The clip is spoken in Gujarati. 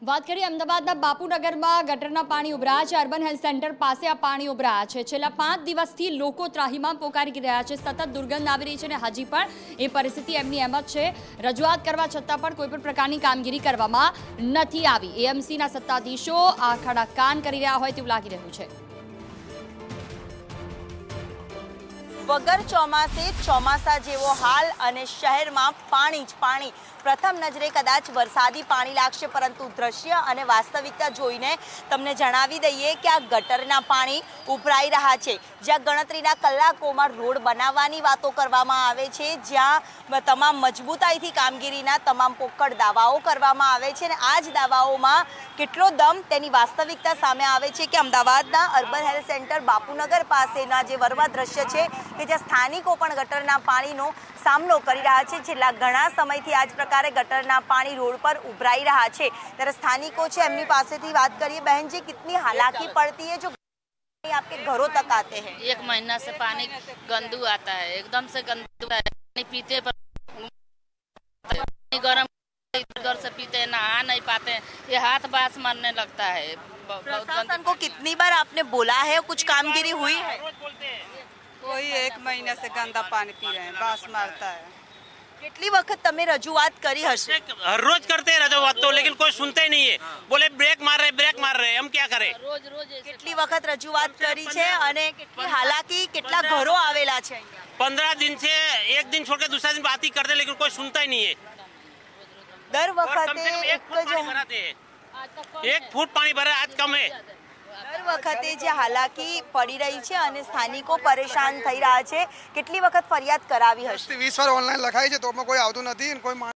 વાત કરીએ અમદાવાદના બાપુનગરમાં ગટરના પાણી ઉભરાયા છે। અર્બન હેલ્થ સેન્ટર પાસે આ પાણી ઉભરાયા છે। છેલ્લા 5 દિવસથી લોકો ત્રાહિમામ પોકારી રહ્યા છે। સતત દુર્ગંધ આવી રહી છે અને હજી પણ એ પરિસ્થિતિ એમની એમ જ છે। રજૂઆત કરવા છતાં પણ કોઈ પણ પ્રકારની કામગીરી કરવામાં નથી આવી। એએમસીના સત્તાધીશો આખાડા કાન કરી રહ્યા હોય તેવું લાગી રહ્યું છે। વગર ચોમાસે ચોમાસા જેવો હાલ અને શહેરમાં પાણી જ પાણી। પ્રથમ નજરે કદાચ વરસાદી પાણી લાગશે, પરંતુ દ્રશ્ય અને વાસ્તવિકતા જોઈને તમને જણાવી દઈએ કે આ ગટરના પાણી ઉભરાઈ રહ્યા છે। જ્યાં ગણતરીના કલાકોમાં રોડ બનાવવાની વાતો કરવામાં આવે છે, જ્યાં તમામ મજબૂતાઈથી કામગીરીના તમામ પોકળ દાવાઓ કરવામાં આવે છે અને આ જ દાવાઓમાં કેટલો દમ તેની વાસ્તવિકતા સામે આવે છે કે અમદાવાદના અર્બન હેલ્થ સેન્ટર બાપુનગર પાસેના જે વરવા દ્રશ્ય છે કે જ્યાં સ્થાનિકો પણ ગટરના પાણીનો સામનો કરી રહ્યા છે। છેલ્લા ઘણા સમયથી આ જ પ્રકારે ગટરના પાણી રોડ પર ઉભરાઈ રહ્યા છે। ત્યારે સ્થાનિકો છે એમની પાસેથી વાત કરીએ। बहन जी, कितनी हालाकी पड़ती है जो आपके घरों तक आते हैं? 1 महीना से पानी गंदू आता है, एकदम से गंदू है। पानी पीते पर गर्म इधर से पीते, नहा नहीं पाते, ये हाथ बास मारने लगता है। प्रशासन को कितनी बार आपने बोला है, कुछ कामगिरी हुई है? कोई 1 महीने से गंदा पानी पी रहे हैं, बास मारता है। કેટલી વખત તમે રજૂઆત કરી હશે? हर रोज करते हैं रजूआत तो, लेकिन कोई सुनते ही नहीं है। बोले ब्रेक मार रहे, हम क्या करें? रोज रोज કેટલી વખત રજૂઆત કરી છે અને કેટલી હાલાકી, કેટલા ઘરો આવેલા છે અહીંયા? 15 दिन से एक दिन छोड़ के दूसरा दिन बात ही करते, लेकिन कोई सुनता ही नहीं है। દર और कम વખતે से कम 1 फुट पानी भराते हैं, 1 फुट पानी भरा, आज कम है। દર વખતે જે હાલાકી પડી રહી છે અને સ્થાનિકો પરેશાન થઈ રહ્યા છે, કેટલી વખત ફરિયાદ કરાવી હશે? 20 વાર ઓનલાઈન લખાય છે તો કોઈ આવતું નથી, કોઈ